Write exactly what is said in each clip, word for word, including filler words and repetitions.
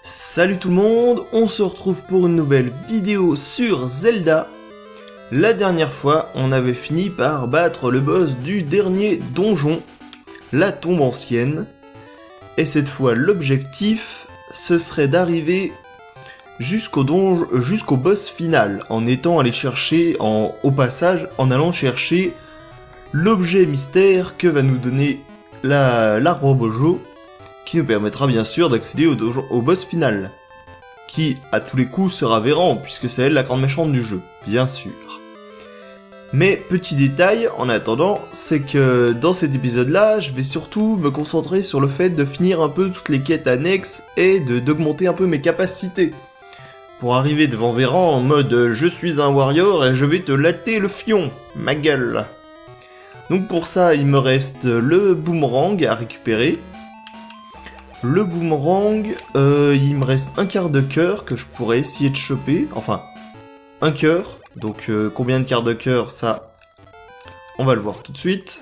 Salut tout le monde, on se retrouve pour une nouvelle vidéo sur Zelda. La dernière fois, on avait fini par battre le boss du dernier donjon, la tombe ancienne. Et cette fois, l'objectif, ce serait d'arriver jusqu'au donjon, jusqu'au boss final, en étant allé chercher, en, au passage, en allant chercher l'objet mystère que va nous donner la, l'arbre bojo, qui nous permettra bien sûr d'accéder au, au boss final, qui à tous les coups sera Véran, puisque c'est elle la grande méchante du jeu, bien sûr. Mais petit détail en attendant, c'est que dans cet épisode là, je vais surtout me concentrer sur le fait de finir un peu toutes les quêtes annexes et de d'augmenter un peu mes capacités. Pour arriver devant Véran en mode je suis un warrior et je vais te latter le fion, ma gueule. Donc pour ça, il me reste le boomerang à récupérer. Le boomerang, euh, il me reste un quart de cœur que je pourrais essayer de choper. Enfin, un cœur. Donc euh, combien de quarts de cœur, ça, on va le voir tout de suite.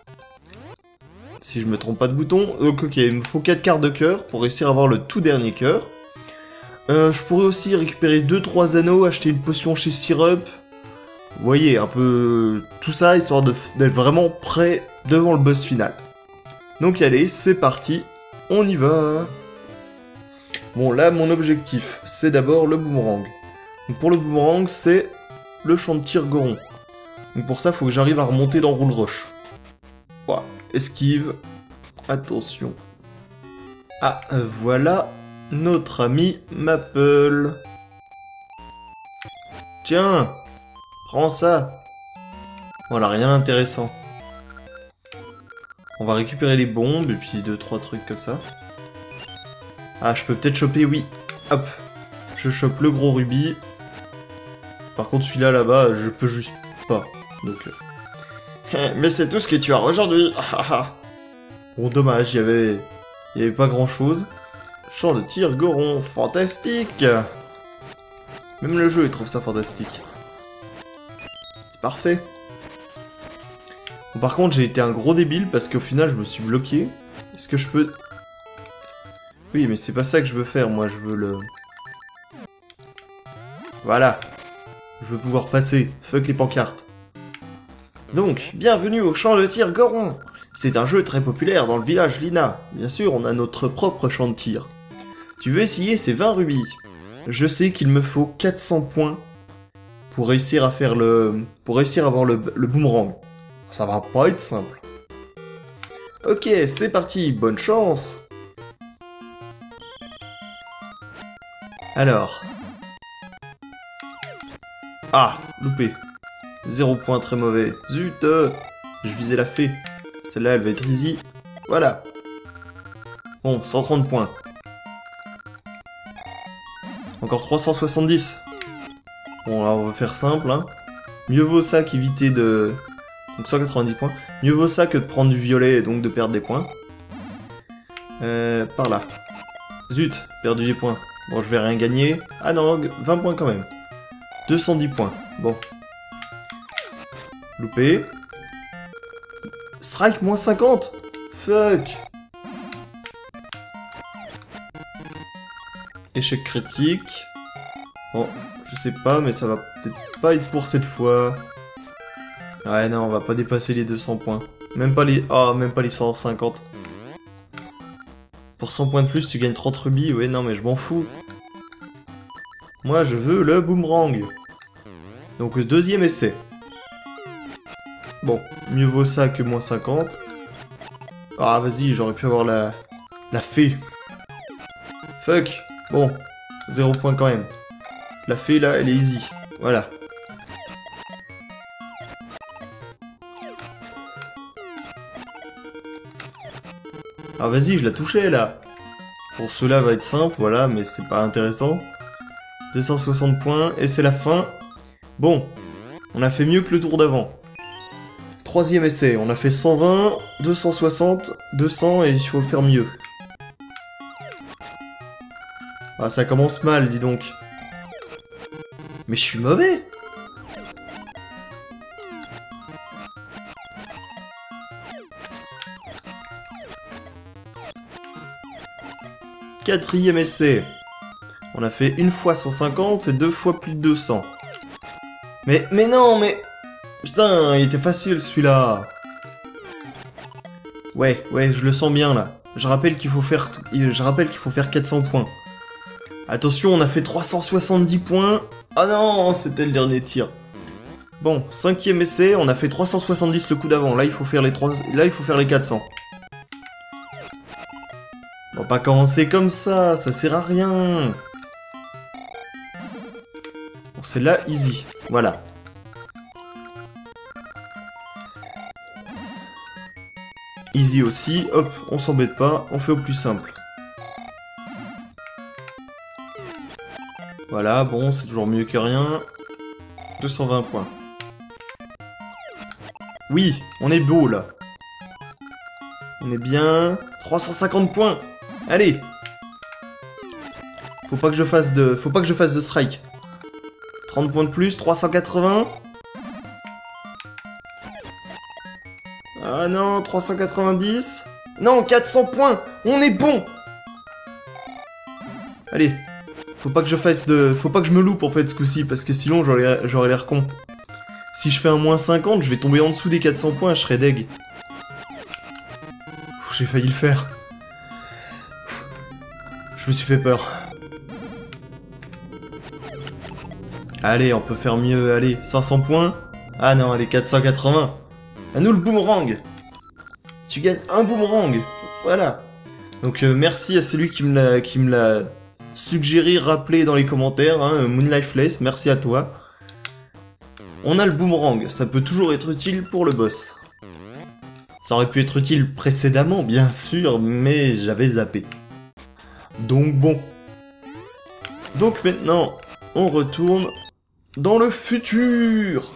Si je me trompe pas de bouton. Donc ok, il me faut quatre quarts de cœur pour réussir à avoir le tout dernier cœur. Euh, je pourrais aussi récupérer deux trois anneaux, acheter une potion chez Syrup. Vous voyez, un peu tout ça, histoire de d'être vraiment prêt devant le boss final. Donc allez, c'est parti. On y va. Bon, là, mon objectif, c'est d'abord le boomerang. Donc pour le boomerang, c'est le champ de tir Goron. Donc pour ça, il faut que j'arrive à remonter dans Roule Roche. Voilà, esquive. Attention. Ah, voilà notre ami Maple. Tiens, prends ça. Voilà, rien d'intéressant. On va récupérer les bombes et puis deux trois trucs comme ça. Ah, je peux peut-être choper, oui. Hop, je chope le gros rubis. Par contre, celui-là là-bas, je peux juste pas. Donc, euh... mais c'est tout ce que tu as aujourd'hui. Bon, dommage, il y avait, il y avait pas grand-chose. Champ de tir Goron, fantastique. Même le jeu, il trouve ça fantastique. C'est parfait. Bon, par contre, j'ai été un gros débile parce qu'au final, je me suis bloqué. Est-ce que je peux... Oui, mais c'est pas ça que je veux faire, moi, je veux le... Voilà. Je veux pouvoir passer. Fuck les pancartes. Donc, bienvenue au champ de tir Goron. C'est un jeu très populaire dans le village Lina. Bien sûr, on a notre propre champ de tir. Tu veux essayer ces vingt rubis? Je sais qu'il me faut quatre cents points pour réussir à faire le... pour réussir à avoir le, le boomerang. Ça va pas être simple. Ok, c'est parti, bonne chance. Alors. Ah, loupé. Zéro point, très mauvais. Zut, euh, je visais la fée. Celle-là, elle va être easy. Voilà. Bon, cent trente points. Encore trois cent soixante-dix. Bon, là, on va faire simple, hein. Mieux vaut ça qu'éviter de... Donc cent quatre-vingt-dix points. Mieux vaut ça que de prendre du violet et donc de perdre des points. Euh, par là. Zut, perdu des points. Bon, je vais rien gagner. Ah non, vingt points quand même. deux cent dix points. Bon. Loupé. Strike, moins cinquante. Fuck. Échec critique. Bon, je sais pas, mais ça va peut-être pas être pour cette fois. Ouais, non, on va pas dépasser les deux cents points. Même pas les... Oh, même pas les cent cinquante. Pour cent points de plus, tu gagnes trente rubis. Ouais, non, mais je m'en fous. Moi, je veux le boomerang. Donc, le deuxième essai. Bon, mieux vaut ça que moins cinquante. Ah, vas-y, j'aurais pu avoir la... La fée. Fuck. Bon, zéro point quand même. La fée, là, elle est easy. Voilà. Ah vas-y, je la touchais là. Pour cela va être simple, voilà, mais c'est pas intéressant. deux cent soixante points, et c'est la fin. Bon, on a fait mieux que le tour d'avant. Troisième essai, on a fait cent vingt, deux cent soixante, deux cents, et il faut faire mieux. Ah, ça commence mal, dis donc. Mais je suis mauvais. Quatrième essai. On a fait une fois cent cinquante et deux fois plus de deux cents. Mais, mais non, mais... Putain, il était facile celui-là. Ouais, ouais, je le sens bien là. Je rappelle qu'il faut faire... Je rappelle qu'il faut faire quatre cents points. Attention, on a fait trois cent soixante-dix points. Ah non, c'était le dernier tir. Bon, cinquième essai, on a fait trois cent soixante-dix le coup d'avant. Là, il faut faire les trois... Là, il faut faire les quatre cents. On va pas commencer comme ça, ça sert à rien. Bon, c'est là, easy. Voilà. Easy aussi, hop, on s'embête pas, on fait au plus simple. Voilà, bon, c'est toujours mieux que rien. deux cent vingt points. Oui, on est beau, là. On est bien. trois cent cinquante points. Allez. Faut pas que je fasse de... Faut pas que je fasse de strike. trente points de plus, trois cent quatre-vingts. Ah non, trois cent quatre-vingt-dix. Non, quatre cents points. On est bon. Allez. Faut pas que je fasse de... Faut pas que je me loupe en fait ce coup-ci, parce que sinon j'aurais l'air con. Si je fais un moins cinquante, je vais tomber en dessous des quatre cents points, je serai deg. J'ai failli le faire. Je me suis fait peur. Allez, on peut faire mieux, allez, cinq cents points. Ah non, allez, quatre cent quatre-vingts. À nous le boomerang. Tu gagnes un boomerang. Voilà. Donc euh, merci à celui qui me l'a qui me l'a suggéré, rappelé dans les commentaires, hein, Moonlifeless, merci à toi. On a le boomerang, ça peut toujours être utile pour le boss. Ça aurait pu être utile précédemment, bien sûr, mais j'avais zappé. Donc bon. Donc maintenant, on retourne dans le futur.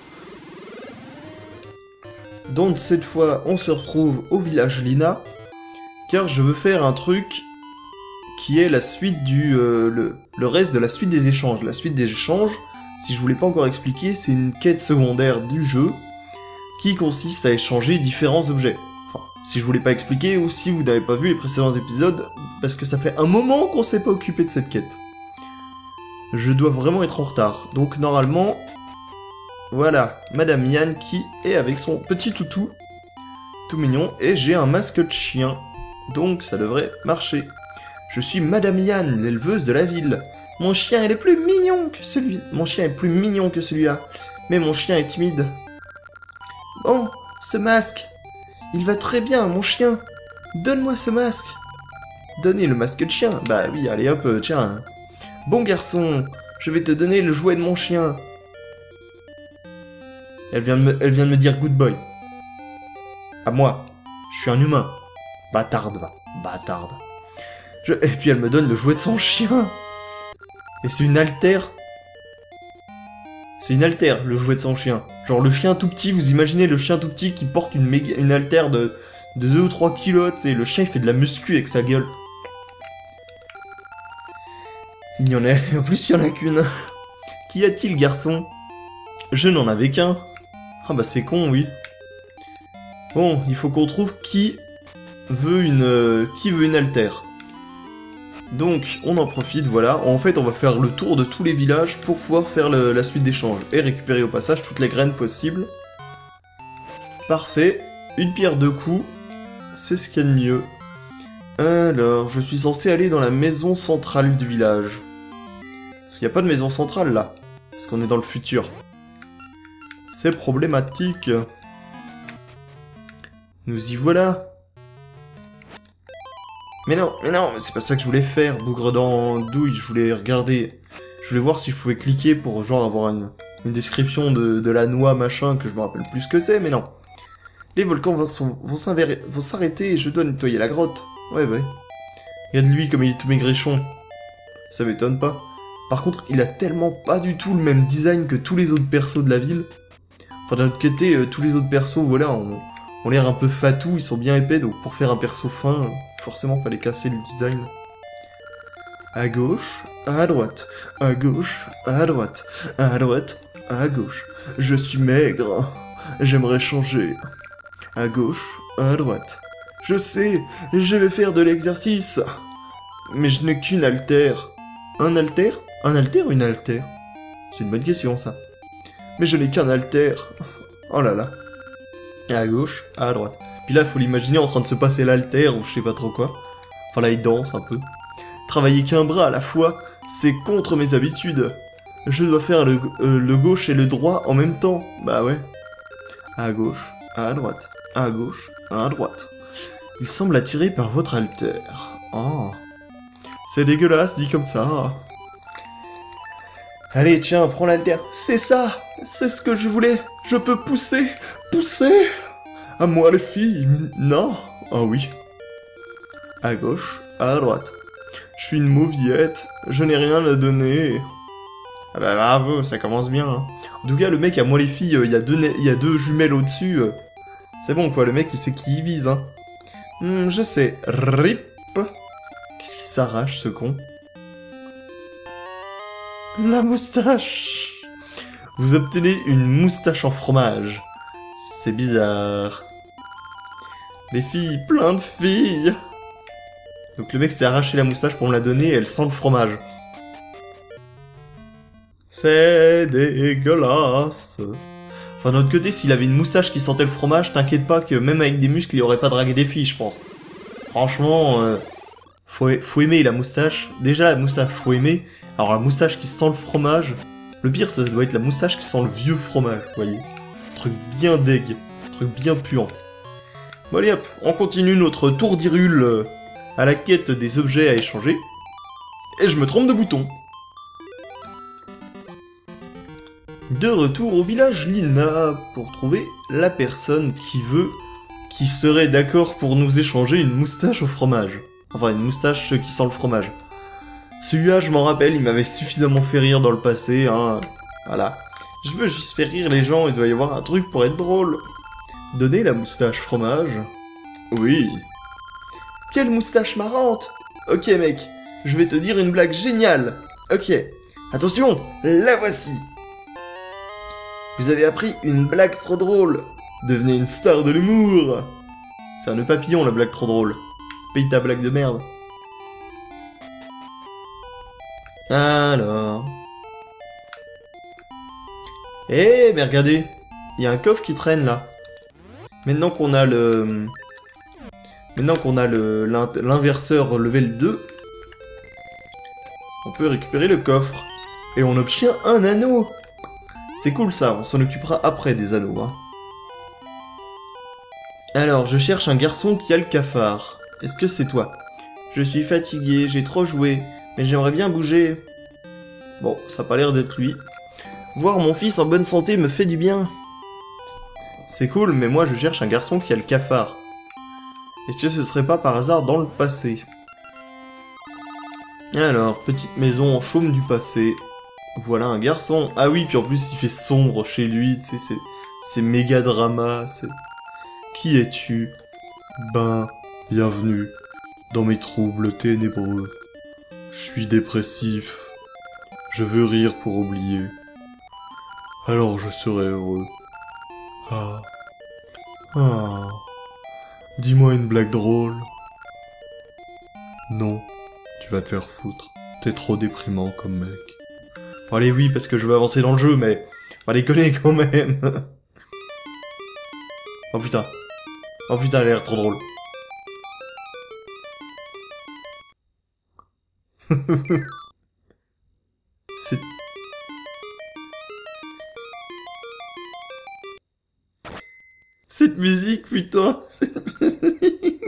Donc cette fois, on se retrouve au village Lina, car je veux faire un truc qui est la suite du... Euh, le, le reste de la suite des échanges. La suite des échanges, si je vous l'ai pas encore expliqué, c'est une quête secondaire du jeu qui consiste à échanger différents objets. Enfin, si je vous l'ai pas expliqué, ou si vous n'avez pas vu les précédents épisodes, parce que ça fait un moment qu'on s'est pas occupé de cette quête. Je dois vraiment être en retard. Donc normalement, voilà, Madame Yann qui est avec son petit toutou, tout mignon, et j'ai un masque de chien, donc ça devrait marcher. Je suis Madame Yann, l'éleveuse de la ville. Mon chien il est plus mignon que celui... Mon chien est plus mignon que celui-là, mais mon chien est timide. Bon, ce masque, il va très bien, mon chien. Donne-moi ce masque. Donnez le masque de chien. Bah oui, allez hop, tiens. Bon garçon, je vais te donner le jouet de mon chien. Elle vient de me, elle vient de me dire good boy. À moi. Je suis un humain. Bâtarde, va. Bâtarde. Je... Et puis elle me donne le jouet de son chien. Et c'est une altère. C'est une altère, le jouet de son chien. Genre le chien tout petit, vous imaginez le chien tout petit qui porte une, méga... une altère de... de deux ou trois kilos, tu sais, le chien il fait de la muscu avec sa gueule. Il y en a, en plus il y en a qu'une. Qu'y a-t-il, garçon? Je n'en avais qu'un. Ah bah c'est con, oui. Bon, il faut qu'on trouve qui veut une... Euh, qui veut une altère. Donc, on en profite, voilà. En fait, on va faire le tour de tous les villages pour pouvoir faire le, la suite d'échanges. Et récupérer au passage toutes les graines possibles. Parfait. Une pierre deux coups. C'est ce qu'il y a de mieux. Alors, je suis censé aller dans la maison centrale du village. Parce qu'il n'y a pas de maison centrale, là. Parce qu'on est dans le futur. C'est problématique. Nous y voilà. Mais non, mais non, c'est pas ça que je voulais faire, bougre dans douille, je voulais regarder... Je voulais voir si je pouvais cliquer pour genre avoir une, une description de, de la noix machin, que je me rappelle plus ce que c'est, mais non. Les volcans vont, sont, vont s'arrêter et je dois nettoyer la grotte. Ouais, ouais. Regarde lui comme il est tout maigrichon. Ça m'étonne pas. Par contre, il a tellement pas du tout le même design que tous les autres persos de la ville. Enfin, d'un autre côté, euh, tous les autres persos, voilà, ont, ont l'air un peu fatou, ils sont bien épais, donc pour faire un perso fin, euh, forcément, fallait casser le design. À gauche, à droite, à gauche, à droite, à droite, à gauche. Je suis maigre, j'aimerais changer. À gauche, à droite. Je sais, je vais faire de l'exercice. Mais je n'ai qu'une altère. Un halter? Un halter ou une haltère? C'est une bonne question, ça. Mais je n'ai qu'un halter. Oh là là. À gauche, à droite. Puis là, il faut l'imaginer en train de se passer l'halter ou je sais pas trop quoi. Enfin là, il danse un peu. Travailler qu'un bras à la fois, c'est contre mes habitudes. Je dois faire le, euh, le gauche et le droit en même temps. Bah ouais. À gauche, à droite, à gauche, à droite. Il semble attiré par votre halter. Oh. C'est dégueulasse, dit comme ça. Allez, tiens, prends l'halter. C'est ça. C'est ce que je voulais. Je peux pousser. Pousser. À moi les filles. Non. Ah oui. À gauche, à droite. Je suis une mauviette. Je n'ai rien à donner. Ah bah bravo, ça commence bien. Hein. En tout cas, le mec, à moi les filles, il y a deux, y a deux jumelles au-dessus. Euh. C'est bon quoi, le mec, il sait qui il vise. Hein. Hmm, je sais. Rip. Qu'est-ce qui s'arrache, ce con? La moustache. Vous obtenez une moustache en fromage. C'est bizarre. Les filles, plein de filles. Donc le mec s'est arraché la moustache pour me la donner et elle sent le fromage. C'est dégueulasse. Enfin, d'un autre côté, s'il avait une moustache qui sentait le fromage, t'inquiète pas que même avec des muscles, il aurait pas dragué des filles, je pense. Franchement, euh, faut, faut aimer la moustache. Déjà, la moustache, faut aimer. Alors, la moustache qui sent le fromage, le pire, ça doit être la moustache qui sent le vieux fromage, vous voyez. Un truc bien deg, un truc bien puant. Bon, allez hop, on continue notre tour d'Hyrule euh, à la quête des objets à échanger. Et je me trompe de bouton. De retour au village Lina pour trouver la personne qui veut, qui serait d'accord pour nous échanger une moustache au fromage. Enfin, une moustache qui sent le fromage. Celui-là, je m'en rappelle, il m'avait suffisamment fait rire dans le passé, hein. Voilà. Je veux juste faire rire les gens, il doit y avoir un truc pour être drôle. Donner la moustache fromage? Oui. Quelle moustache marrante! Ok mec, je vais te dire une blague géniale. Ok, attention, la voici. Vous avez appris une blague trop drôle. Devenez une star de l'humour. C'est un nœud papillon la blague trop drôle. Paye ta blague de merde. Alors... Eh, mais regardez, il y a un coffre qui traîne là. Maintenant qu'on a le... Maintenant qu'on a le l'inverseur level deux, on peut récupérer le coffre. Et on obtient un anneau. C'est cool ça, on s'en occupera après des anneaux. Hein. Alors, je cherche un garçon qui a le cafard. Est-ce que c'est toi? Je suis fatigué, j'ai trop joué, mais j'aimerais bien bouger. Bon, ça n'a pas l'air d'être lui. Voir mon fils en bonne santé me fait du bien. C'est cool, mais moi je cherche un garçon qui a le cafard. Est-ce que ce serait pas par hasard dans le passé? Alors, petite maison en chaume du passé. Voilà un garçon. Ah oui, puis en plus il fait sombre chez lui, tu sais, c'est... C'est méga drama, c'est... Qui es-tu? Ben, bienvenue dans mes troubles ténébreux. Je suis dépressif. Je veux rire pour oublier. Alors je serai heureux. Ah. Ah. Dis-moi une blague drôle. Non, tu vas te faire foutre. T'es trop déprimant comme mec. Bon, allez, oui, parce que je veux avancer dans le jeu, mais... On va les connaître quand même. Oh putain. Oh putain, elle a l'air trop drôle. C'est... Cette musique, putain, cette musique.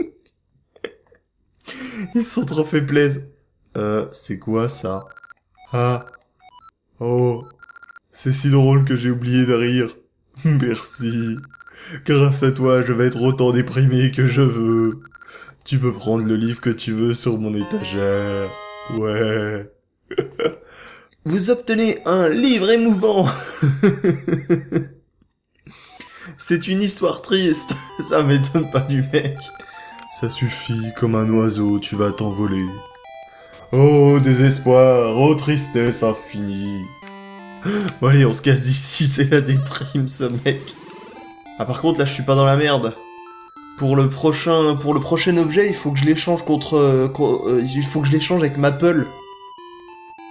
Ils se sont trop fait plaisir. Euh, c'est quoi ça? Ah. Oh. C'est si drôle que j'ai oublié de rire. Merci. Grâce à toi, je vais être autant déprimé que je veux. Tu peux prendre le livre que tu veux sur mon étagère. Ouais. Vous obtenez un livre émouvant. C'est une histoire triste. Ça m'étonne pas du mec. Ça suffit, comme un oiseau, tu vas t'envoler. Oh, désespoir, oh, tristesse infinie. Bon allez, on se casse d'ici, c'est la déprime, ce mec. Ah, par contre, là, je suis pas dans la merde. Pour le prochain, pour le prochain objet, il faut que je l'échange contre... Euh, euh, il faut que je l'échange avec Maple.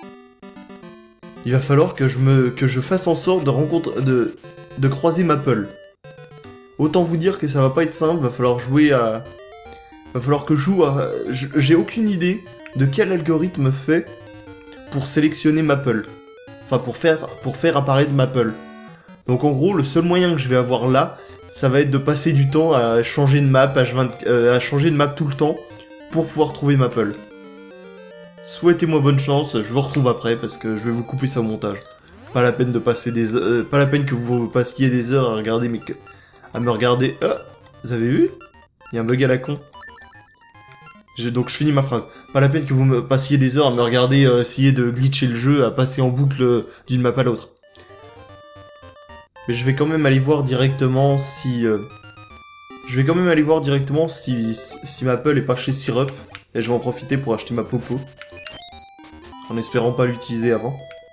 il va falloir que je, me, que je fasse en sorte de, rencontre, de, de croiser Maple. Autant vous dire que ça va pas être simple, va falloir jouer à... Va falloir que je joue à... J'ai aucune idée de quel algorithme fait pour sélectionner Maple. Enfin, pour faire, pour faire apparaître Maple. Donc en gros, le seul moyen que je vais avoir là, ça va être de passer du temps à changer de map, H vingt, euh, à changer de map tout le temps, pour pouvoir trouver Maple. Souhaitez-moi bonne chance, je vous retrouve après, parce que je vais vous couper ça au montage. Pas la peine de passer des euh, pas la peine que vous passiez des heures à regarder mes... à me regarder... Oh, vous avez vu? Il y a un bug à la con. Donc je finis ma phrase. Pas la peine que vous me passiez des heures à me regarder euh, essayer de glitcher le jeu, à passer en boucle euh, d'une map à l'autre. Mais je vais quand même aller voir directement si... Euh... Je vais quand même aller voir directement si, si Maple est pas chez Syrup. Et je vais en profiter pour acheter ma popo. En espérant pas l'utiliser avant.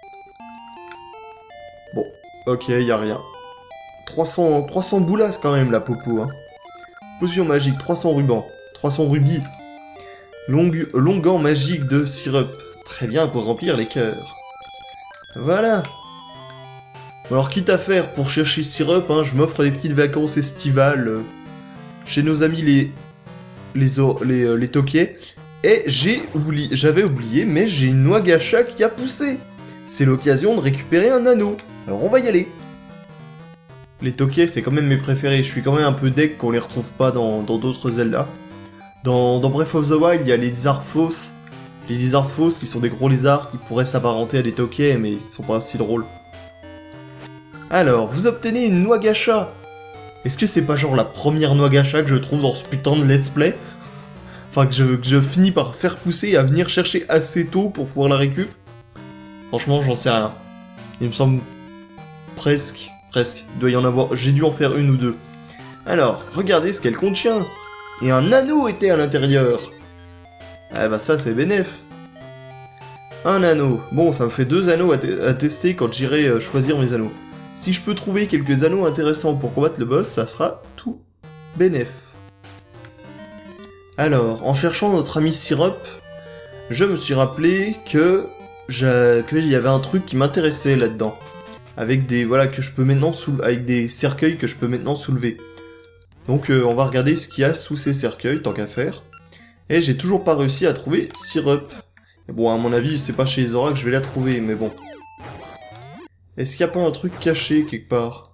Bon, ok, y a rien. trois cents, trois cents boulasses quand même la popo, hein. Potion magique, trois cents rubans. trois cents rubis. Long, longan magique de Syrup. Très bien pour remplir les cœurs. Voilà. Alors quitte à faire pour chercher Syrup, hein, je m'offre des petites vacances estivales euh, chez nos amis les les les, euh, les toquets. Et j'ai oublié, j'avais oublié, mais j'ai une noix gacha qui a poussé. C'est l'occasion de récupérer un anneau. Alors on va y aller. Les toquets, c'est quand même mes préférés. Je suis quand même un peu deg qu'on les retrouve pas dans d'autres Zelda. Dans, dans Breath of the Wild, il y a les Lizardphos. Les Lizardphos qui sont des gros lézards qui pourraient s'apparenter à des toquets, mais ils sont pas si drôles. Alors, vous obtenez une noix gacha. Est-ce que c'est pas genre la première noix gacha que je trouve dans ce putain de let's play? Enfin, que je, que je finis par faire pousser et à venir chercher assez tôt pour pouvoir la récup? Franchement, j'en sais rien. Il me semble... Presque, presque. Il doit y en avoir... J'ai dû en faire une ou deux. Alors, regardez ce qu'elle contient. Et un anneau était à l'intérieur. Ah bah ça, c'est bénef. Un anneau. Bon, ça me fait deux anneaux à, te à tester quand j'irai euh, choisir mes anneaux. Si je peux trouver quelques anneaux intéressants pour combattre le boss, ça sera tout bénef. Alors, en cherchant notre ami Syrup, je me suis rappelé que qu'il y avait un truc qui m'intéressait là-dedans. Avec des... Voilà, que je peux maintenant soulever... Avec des cercueils que je peux maintenant soulever. Donc, euh, on va regarder ce qu'il y a sous ces cercueils, tant qu'à faire. Et j'ai toujours pas réussi à trouver Syrup. Et bon, à mon avis, c'est pas chez les Zora que je vais la trouver, mais bon. Est-ce qu'il n'y a pas un truc caché quelque part?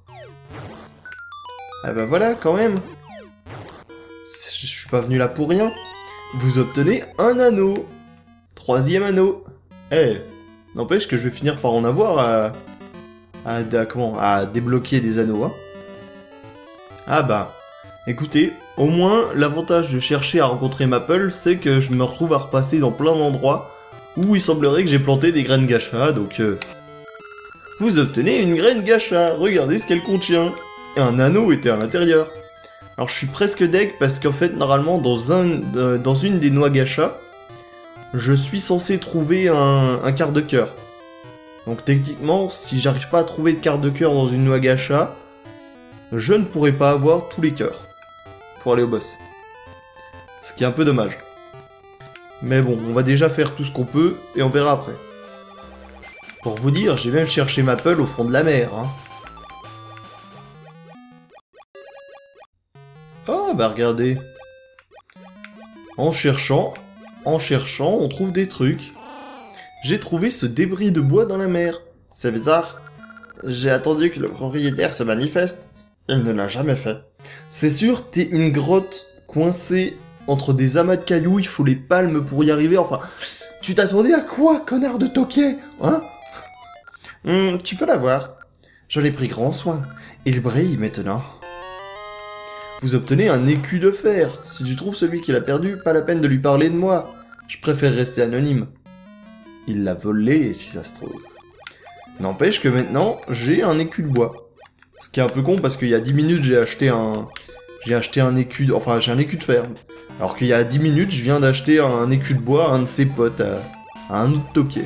Ah bah voilà, quand même. Je suis pas venu là pour rien. Vous obtenez un anneau. Troisième anneau. Eh, hey, n'empêche que je vais finir par en avoir à... À, à, comment, à débloquer des anneaux, hein. Ah bah... Écoutez, au moins, l'avantage de chercher à rencontrer Maple, c'est que je me retrouve à repasser dans plein d'endroits où il semblerait que j'ai planté des graines gacha, donc... Euh... Vous obtenez une graine gacha, regardez ce qu'elle contient. Et un anneau était à l'intérieur. Alors je suis presque deg parce qu'en fait, normalement, dans, un, euh, dans une des noix gacha, je suis censé trouver un, un quart de cœur. Donc techniquement, si j'arrive pas à trouver de quart de cœur dans une noix gacha, je ne pourrai pas avoir tous les cœurs pour aller au boss. Ce qui est un peu dommage. Mais bon, on va déjà faire tout ce qu'on peut et on verra après. Pour vous dire, j'ai même cherché Maple au fond de la mer, hein. Oh, bah regardez. En cherchant, en cherchant, on trouve des trucs. J'ai trouvé ce débris de bois dans la mer. C'est bizarre. J'ai attendu que le propriétaire se manifeste. Il ne l'a jamais fait. C'est sûr, t'es une grotte coincée entre des amas de cailloux, il faut les palmes pour y arriver, enfin... Tu t'attendais à quoi, connard de toquet, hein? Hum, tu peux l'avoir. J'en ai pris grand soin. Il brille maintenant. Vous obtenez un écu de fer. Si tu trouves celui qui l'a perdu, pas la peine de lui parler de moi. Je préfère rester anonyme. Il l'a volé, si ça se trouve. N'empêche que maintenant, j'ai un écu de bois. Ce qui est un peu con, parce qu'il y a dix minutes, j'ai acheté un... J'ai acheté un écu de... Enfin, j'ai un écu de fer. Alors qu'il y a dix minutes, je viens d'acheter un écu de bois à un de ses potes, à, à un autre toquet.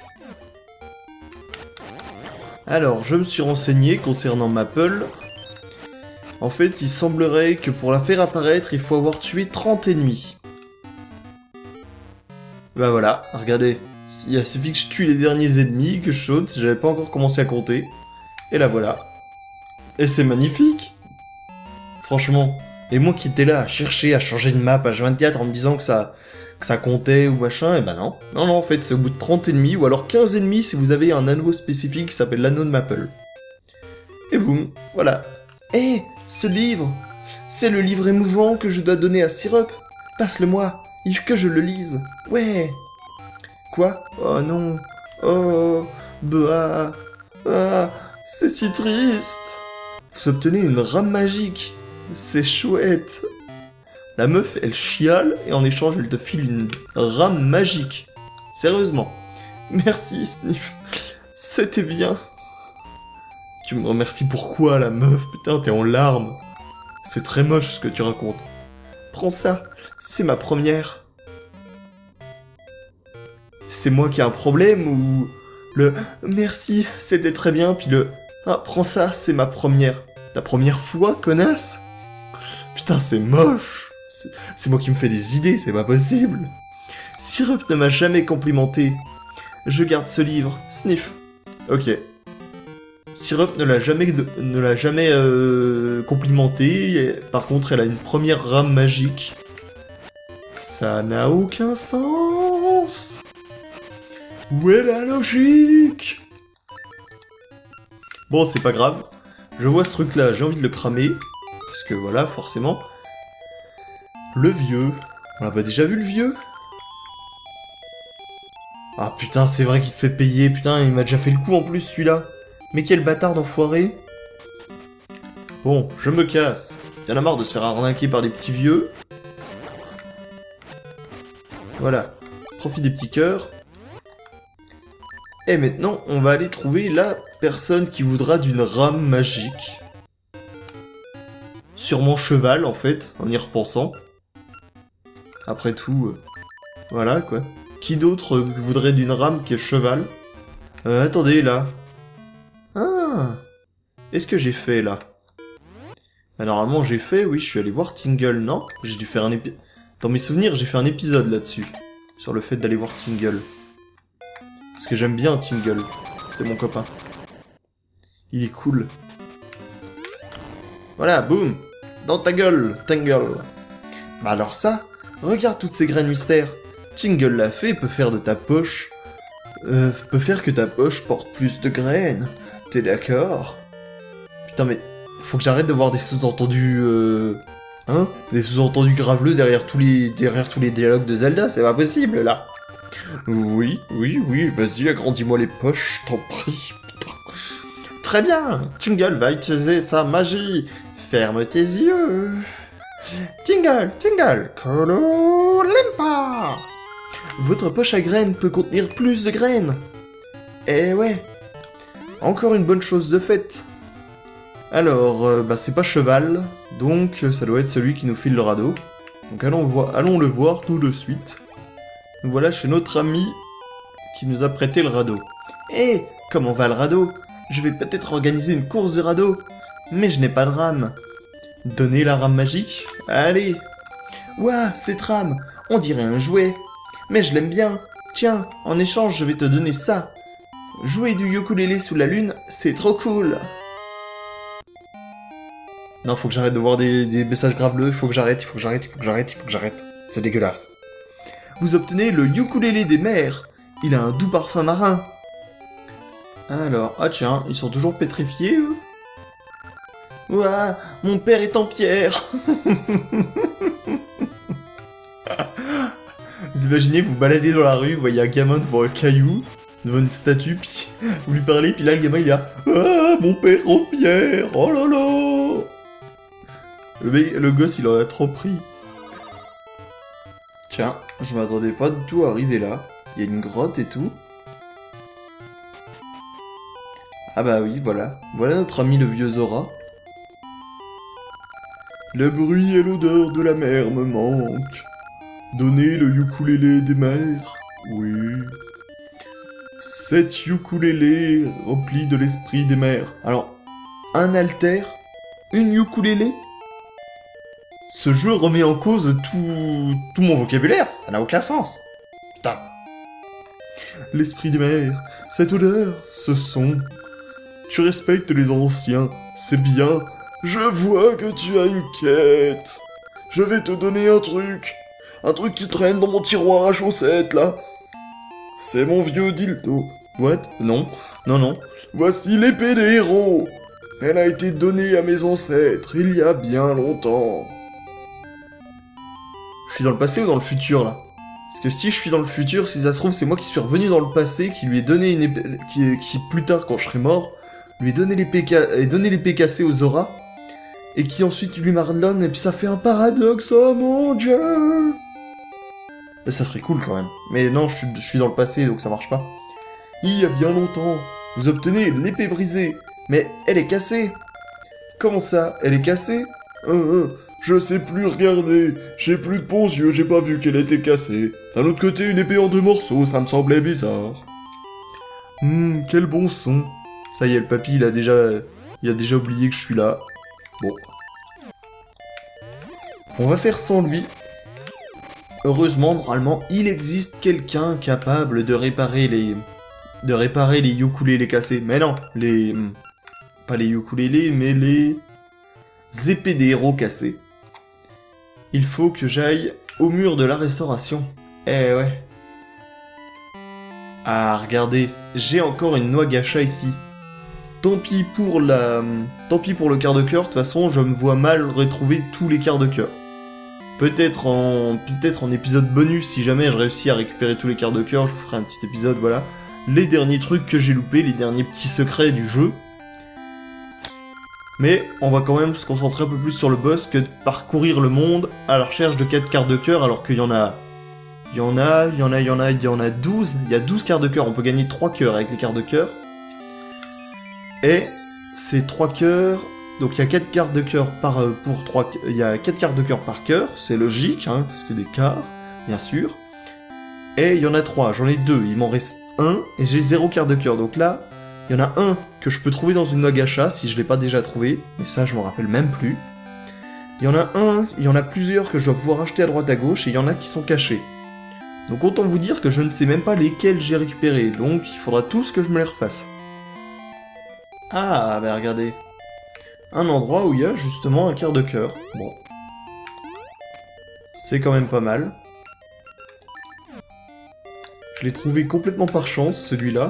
Alors, je me suis renseigné concernant Maple. En fait, il semblerait que pour la faire apparaître, il faut avoir tué trente ennemis. Bah voilà, regardez. Il suffit que je tue les derniers ennemis, que je saute, j'avais pas encore commencé à compter. Et là voilà. Et c'est magnifique. Franchement. Et moi qui étais là à chercher, à changer de map H vingt-quatre en me disant que ça, que ça comptait ou machin, et ben non. Non, non, en fait, c'est au bout de trente ennemis, ou alors quinze ennemis si vous avez un anneau spécifique qui s'appelle l'anneau de Maple. Et boum, voilà. Eh, ce livre, c'est le livre émouvant que je dois donner à Syrup. Passe-le-moi, il faut que je le lise. Ouais. Quoi? Oh non. Oh, bah, ah, c'est si triste. Vous obtenez une rame magique. C'est chouette. La meuf, elle chiale et en échange, elle te file une rame magique. Sérieusement. Merci, Sniff. C'était bien. Tu me remercies pourquoi, la meuf? Putain, t'es en larmes. C'est très moche ce que tu racontes. Prends ça, c'est ma première. C'est moi qui ai un problème ou... Le « merci, c'était très bien » puis le « ah, prends ça, c'est ma première ». Ta première fois, connasse? Putain, c'est moche. C'est moi qui me fais des idées, c'est pas possible. Syrup ne m'a jamais complimenté. Je garde ce livre. Sniff. Ok. Syrup ne l'a jamais, ne l'a jamais euh, complimenté. Et, par contre, elle a une première rame magique. Ça n'a aucun sens. Où est la logique? Bon, c'est pas grave. Je vois ce truc-là, j'ai envie de le cramer. Parce que voilà, forcément. Le vieux. On a pas déjà vu le vieux? Ah putain, c'est vrai qu'il te fait payer. Putain, il m'a déjà fait le coup en plus, celui-là. Mais quel bâtard d'enfoiré. Bon, je me casse. Y'en a marre de se faire arnaquer par des petits vieux. Voilà. Profite des petits cœurs. Et maintenant, on va aller trouver la personne qui voudra d'une rame magique. Sûrement cheval, en fait, en y repensant. Après tout, euh, voilà, quoi. Qui d'autre euh, voudrait d'une rame qui est cheval? Euh, attendez, là. Ah! Est-ce que j'ai fait, là? Bah, normalement, j'ai fait, oui, je suis allé voir Tingle, non? J'ai dû faire un épisode... Dans mes souvenirs, j'ai fait un épisode là-dessus. Sur le fait d'aller voir Tingle. Parce que j'aime bien Tingle. C'est mon copain. Il est cool. Voilà, boum. Dans ta gueule, Tingle. Bah alors ça, regarde toutes ces graines mystères. Tingle l'a fait, peut faire de ta poche... Euh, peut faire que ta poche porte plus de graines. T'es d'accord? Putain mais... Faut que j'arrête de voir des sous-entendus... Euh... Hein? Des sous-entendus graveleux derrière tous les... derrière tous les dialogues de Zelda, c'est pas possible, là. Oui, oui, oui, vas-y, agrandis-moi les poches, je t'en prie. Putain. Très bien, Tingle va utiliser sa magie. Ferme tes yeux. Tingle, Tingle, Kolo Limpa. Votre poche à graines peut contenir plus de graines. Eh ouais. Encore une bonne chose de faite. Alors, euh, bah c'est pas cheval, donc ça doit être celui qui nous file le radeau. Donc allons, voir, allons le voir tout de suite. Nous voilà chez notre ami qui nous a prêté le radeau. Eh, hey, comment va le radeau? Je vais peut-être organiser une course de radeau. Mais je n'ai pas de rame. Donnez la rame magique? Allez. Ouah, cette rame, on dirait un jouet. Mais je l'aime bien. Tiens, en échange, je vais te donner ça. Jouer du ukulélé sous la lune, c'est trop cool. Non, faut que j'arrête de voir des, des messages graveleux. Il faut que j'arrête, il faut que j'arrête, il faut que j'arrête, il faut que j'arrête. C'est dégueulasse. Vous obtenez le ukulélé des mers. Il a un doux parfum marin. Alors, ah tiens, ils sont toujours pétrifiés, eux? Ouah, mon père est en pierre. Vous imaginez, vous baladez dans la rue, vous voyez un gamin devant un caillou, devant une statue, puis vous lui parlez, puis là le gamin il a « Ah, mon père en pierre, oh là là !» le, mec, le gosse il en a trop pris. Tiens, je m'attendais pas du tout à arriver là. Il y a une grotte et tout. Ah bah oui, voilà. Voilà notre ami le vieux Zora. Le bruit et l'odeur de la mer me manquent. Donnez le ukulélé des mers. Oui. Cet ukulélé rempli de l'esprit des mers. Alors, un alter, une ukulélé. Ce jeu remet en cause tout, tout mon vocabulaire, ça n'a aucun sens. Putain. L'esprit des mers, cette odeur, ce son. Tu respectes les anciens, c'est bien. Je vois que tu as une quête. Je vais te donner un truc. Un truc qui traîne dans mon tiroir à chaussettes, là. C'est mon vieux dildo. What? Non, non, non. Voici l'épée des héros. Elle a été donnée à mes ancêtres il y a bien longtemps. Je suis dans le passé ou dans le futur, là? Parce que si je suis dans le futur, si ça se trouve, c'est moi qui suis revenu dans le passé, qui lui ai donné une épée... Qui, qui plus tard, quand je serai mort, lui ai donné l'épée ca... donné l'épée cassée aux Zora, et qui ensuite lui marlonne, et puis ça fait un paradoxe, oh mon dieu! Mais ça serait cool, quand même. Mais non, je suis, je suis dans le passé, donc ça marche pas. Il y a bien longtemps, vous obtenez l'épée brisée, mais elle est cassée. Comment ça, elle est cassée? euh, euh, Je sais plus regarder, j'ai plus de bons yeux, j'ai pas vu qu'elle était cassée. D'un autre côté, une épée en deux morceaux, ça me semblait bizarre. Hum, quel bon son. Ça y est, le papy, il a déjà... Il a déjà oublié que je suis là. Bon. On va faire sans lui. Heureusement, normalement, il existe quelqu'un capable de réparer les... De réparer les ukulélés cassés. Mais non, les... Pas les ukulélés, mais les... épées des héros cassées. Il faut que j'aille au mur de la restauration. Eh ouais. Ah, regardez, j'ai encore une noix gacha ici. Tant pis pour la... Tant pis pour le quart de cœur, de toute façon, je me vois mal retrouver tous les quarts de cœur. Peut-être en... Peut-être en épisode bonus, si jamais je réussis à récupérer tous les quarts de cœur, je vous ferai un petit épisode, voilà. Les derniers trucs que j'ai loupés, les derniers petits secrets du jeu. Mais on va quand même se concentrer un peu plus sur le boss que de parcourir le monde à la recherche de quatre quarts de cœur, alors qu'il y en a... Il y en a, il y en a, il y en a, il y en a douze. Il y a douze quarts de cœur, on peut gagner trois cœurs avec les quarts de cœur. Et ces trois cœurs... Donc il y a quatre quarts de cœur par... Euh, pour trois... Il y a quatre quarts de cœur par cœur, c'est logique, hein, parce que des quarts, bien sûr. Et il y en a trois, j'en ai deux, il m'en reste un, et j'ai zéro quart de cœur. Donc là, il y en a un que je peux trouver dans une noix gacha, si je l'ai pas déjà trouvé, mais ça je m'en rappelle même plus. Il y en a un, il y en a plusieurs que je dois pouvoir acheter à droite à gauche, et il y en a qui sont cachés. Donc autant vous dire que je ne sais même pas lesquels j'ai récupérés, donc il faudra tous que je me les refasse. Ah, bah regardez. Un endroit où il y a justement un quart de cœur. Bon. C'est quand même pas mal. Je l'ai trouvé complètement par chance, celui-là.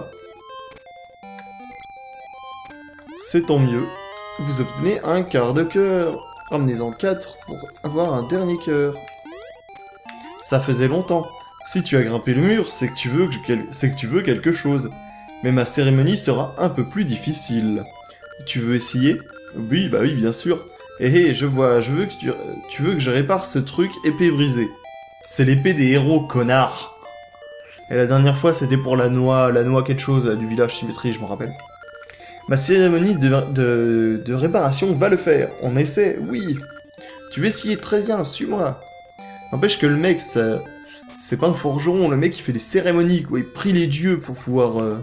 C'est tant mieux. Vous obtenez un quart de cœur. Ramenez-en quatre pour avoir un dernier cœur. Ça faisait longtemps. Si tu as grimpé le mur, c'est que tu veux que je... c'est que tu veux quelque chose. Mais ma cérémonie sera un peu plus difficile. Tu veux essayer? Oui, bah oui, bien sûr. Eh hé, je vois, je veux que tu... tu veux que je répare ce truc épée brisée. C'est l'épée des héros, connard. Et la dernière fois, c'était pour la noix, la noix quelque chose du village symétrie, je me rappelle. Ma cérémonie de, de, de réparation va le faire. On essaie, oui. Tu veux essayer, très bien, suis-moi. N'empêche que le mec, ça... C'est pas un forgeron, le mec il fait des cérémonies, quoi. Il prie les dieux pour pouvoir... Euh...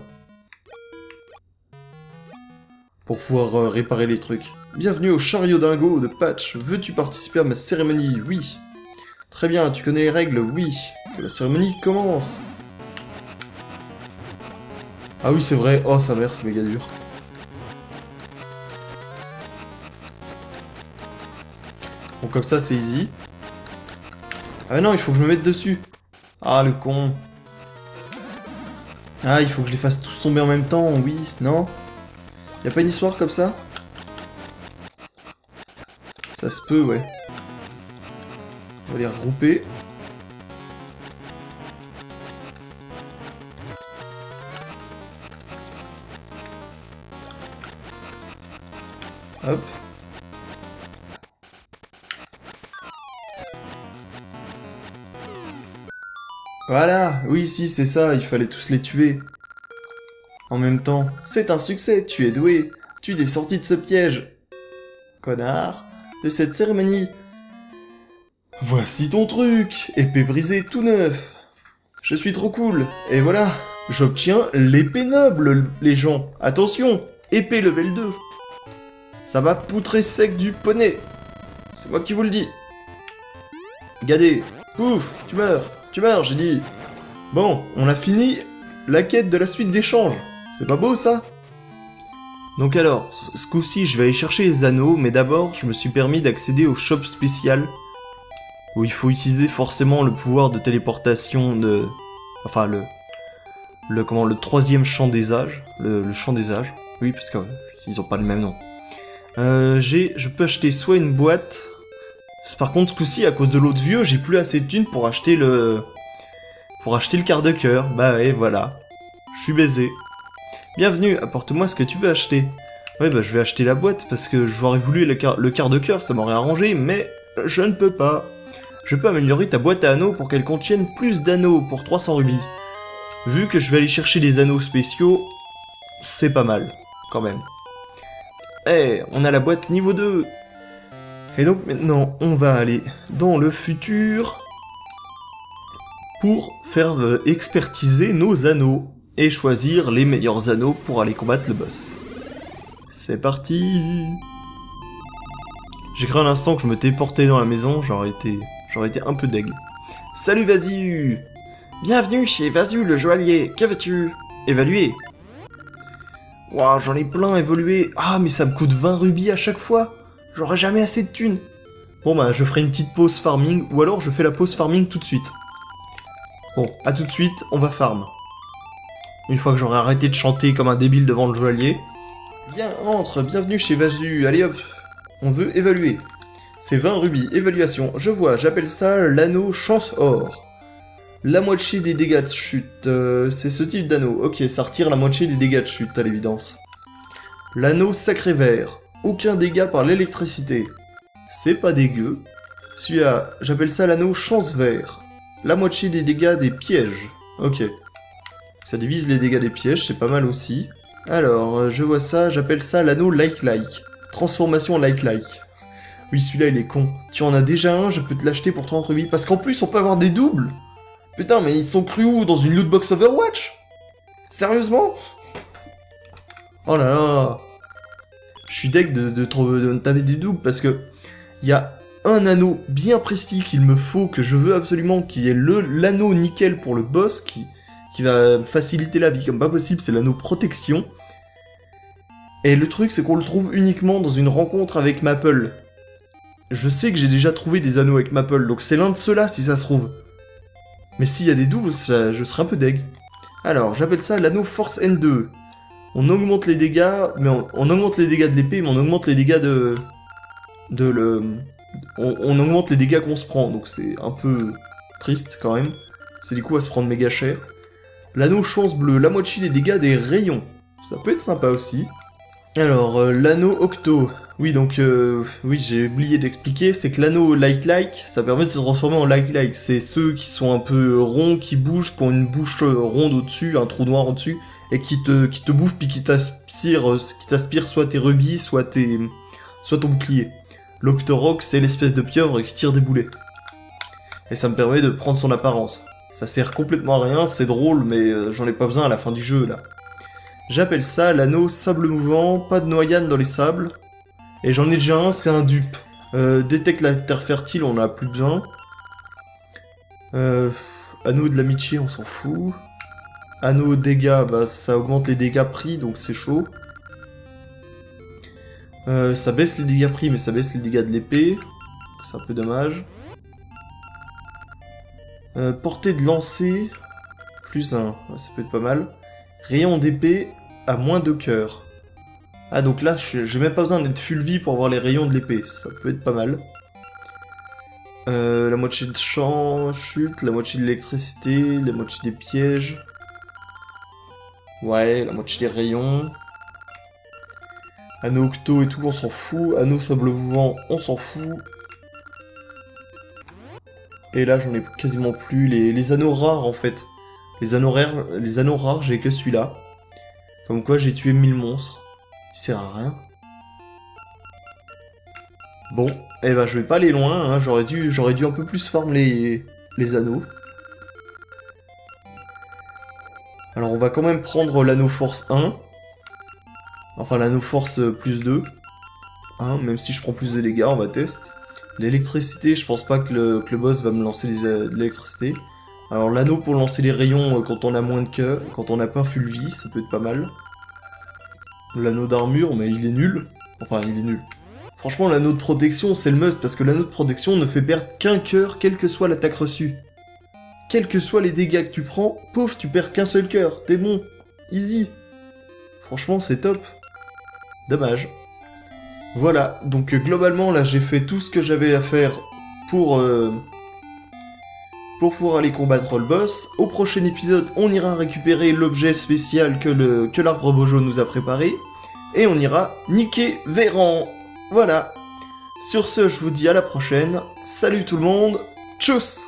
Pour pouvoir euh, réparer les trucs. Bienvenue au chariot dingo de Patch. Veux-tu participer à ma cérémonie? Oui. Très bien, tu connais les règles? Oui. Que la cérémonie commence. Ah oui, c'est vrai. Oh, sa mère, c'est méga dur. Bon, comme ça, c'est easy. Ah mais non, il faut que je me mette dessus. Ah, le con. Ah, il faut que je les fasse tous tomber en même temps, oui, non? Y'a pas une histoire comme ça? Ça se peut, ouais. On va les regrouper. Hop. Voilà, oui, si, c'est ça, il fallait tous les tuer. En même temps, c'est un succès, tu es doué. Tu t'es sorti de ce piège. Connard. De cette cérémonie. Voici ton truc, épée brisée tout neuf. Je suis trop cool, et voilà, j'obtiens l'épée noble, les gens. Attention, épée level deux. Ça va poutrer sec du poney. C'est moi qui vous le dis. Regardez, pouf, tu meurs. Tu meurs, j'ai dit. Bon, on a fini la quête de la suite d'échange. C'est pas beau ça? Donc alors, ce coup-ci je vais aller chercher les anneaux, mais d'abord je me suis permis d'accéder au shop spécial, où il faut utiliser forcément le pouvoir de téléportation de... Enfin le... Le, comment, le troisième champ des âges. Le, le champ des âges. Oui, parce qu'ils ont pas le même nom. Euh, j'ai... Je peux acheter soit une boîte... Par contre, ce coup-ci, à cause de l'autre vieux, j'ai plus assez de thunes pour acheter le... Pour acheter le quart de cœur. Bah ouais, voilà. Je suis baisé. Bienvenue, apporte-moi ce que tu veux acheter. Ouais, bah je vais acheter la boîte, parce que j'aurais voulu le quart, le quart de cœur, ça m'aurait arrangé, mais je ne peux pas. Je peux améliorer ta boîte à anneaux pour qu'elle contienne plus d'anneaux pour trois cents rubis. Vu que je vais aller chercher des anneaux spéciaux, c'est pas mal, quand même. Eh, hey, on a la boîte niveau deux. Et donc maintenant, on va aller dans le futur pour faire euh, expertiser nos anneaux et choisir les meilleurs anneaux pour aller combattre le boss. C'est parti. J'ai cru un instant que je me téléportais dans la maison, j'aurais été, j'aurais été un peu deg. Salut Vasu. Bienvenue chez Vasu le joaillier, que veux-tu? Évaluer. Waouh, j'en ai plein évolué. Ah, mais ça me coûte vingt rubis à chaque fois. J'aurai jamais assez de thunes. Bon bah, je ferai une petite pause farming, ou alors je fais la pause farming tout de suite. Bon, à tout de suite, on va farm. Une fois que j'aurai arrêté de chanter comme un débile devant le joaillier. Viens, entre, bienvenue chez Vasu, allez hop. On veut évaluer. C'est vingt rubis, évaluation. Je vois, j'appelle ça l'anneau chance or. La moitié des dégâts de chute, euh, c'est ce type d'anneau. Ok, ça retire la moitié des dégâts de chute, à l'évidence. L'anneau sacré vert. Aucun dégât par l'électricité. C'est pas dégueu. Celui-là, j'appelle ça l'anneau chance vert. La moitié des dégâts des pièges. Ok. Ça divise les dégâts des pièges, c'est pas mal aussi. Alors, euh, je vois ça, j'appelle ça l'anneau like-like. Transformation like-like. Oui, celui-là, il est con. Tu en as déjà un, je peux te l'acheter pour trente rubis. Parce qu'en plus, on peut avoir des doubles. Putain, mais ils sont crus où? Dans une lootbox Overwatch? Sérieusement? Oh là là. Je suis deg de, de, de, de taper des doubles parce que il y a un anneau bien précis qu'il me faut, que je veux absolument, qui est le l'anneau nickel pour le boss, qui, qui va me faciliter la vie comme pas possible, c'est l'anneau protection. Et le truc, c'est qu'on le trouve uniquement dans une rencontre avec Maple. Je sais que j'ai déjà trouvé des anneaux avec Maple, donc c'est l'un de ceux-là si ça se trouve. Mais s'il y a des doubles, ça, je serais un peu deg. Alors, j'appelle ça l'anneau Force N deux. On augmente les dégâts, mais on, on augmente les dégâts de l'épée, mais on augmente les dégâts de... de le... On, on augmente les dégâts qu'on se prend, donc c'est un peu triste quand même. C'est du coup à se prendre méga cher. L'anneau chance bleue, la moitié des dégâts des rayons. Ça peut être sympa aussi. Alors, euh, l'anneau octo. Oui, donc, euh, oui, j'ai oublié d'expliquer, c'est que l'anneau like-like, ça permet de se transformer en like-like. C'est ceux qui sont un peu ronds, qui bougent, qui ont une bouche ronde au-dessus, un trou noir au-dessus, et qui te, qui te bouffent, puis qui t'aspirent, qui t'aspirent soit tes rubis, soit tes, soit ton bouclier. L'Octorok, c'est l'espèce de pieuvre qui tire des boulets. Et ça me permet de prendre son apparence. Ça sert complètement à rien, c'est drôle, mais euh, j'en ai pas besoin à la fin du jeu, là. J'appelle ça l'anneau sable mouvant, pas de noyade dans les sables. Et j'en ai déjà un, c'est un dupe. Euh, détecte la terre fertile, on en a plus besoin. Euh, anneau de l'amitié, on s'en fout. Anneau dégâts, bah ça augmente les dégâts pris, donc c'est chaud. Euh, ça baisse les dégâts pris, mais ça baisse les dégâts de l'épée. C'est un peu dommage. Euh, portée de lancer, plus un, ouais, ça peut être pas mal. Rayon d'épée à moins de cœur. Ah donc là, j'ai même pas besoin d'être full vie pour avoir les rayons de l'épée, ça peut être pas mal. Euh, la moitié de champ, chute, la moitié de l'électricité, la moitié des pièges. Ouais, la moitié des rayons. Anneau octo et tout, on s'en fout. Anneau sable mouvant, on s'en fout. Et là, j'en ai quasiment plus. Les, les anneaux rares, en fait. Les anneaux rares, les anneaux rares, j'ai que celui-là. Comme quoi, j'ai tué mille monstres. Il sert à rien. Bon, eh ben, je vais pas aller loin. Hein. J'aurais dû, j'aurais dû un peu plus farm les, les anneaux. Alors, on va quand même prendre l'anneau force un. Enfin, l'anneau force plus deux. Hein, même si je prends plus de dégâts, on va tester. L'électricité, je pense pas que le, que le boss va me lancer les, de l'électricité. Alors l'anneau pour lancer les rayons euh, quand on a moins de queue, quand on n'a pas full vie, ça peut être pas mal. L'anneau d'armure, mais il est nul. Enfin, il est nul. Franchement, l'anneau de protection, c'est le must, parce que l'anneau de protection ne fait perdre qu'un cœur, quelle que soit l'attaque reçue. Quels que soient les dégâts que tu prends, pauvre, tu perds qu'un seul cœur, t'es bon. Easy. Franchement, c'est top. Dommage. Voilà, donc euh, globalement, là, j'ai fait tout ce que j'avais à faire pour... Euh, pour pouvoir aller combattre le boss. Au prochain épisode, on ira récupérer l'objet spécial que le que l'arbre bojo nous a préparé. Et on ira niquer Véran. Voilà. Sur ce, je vous dis à la prochaine. Salut tout le monde. Tchuss!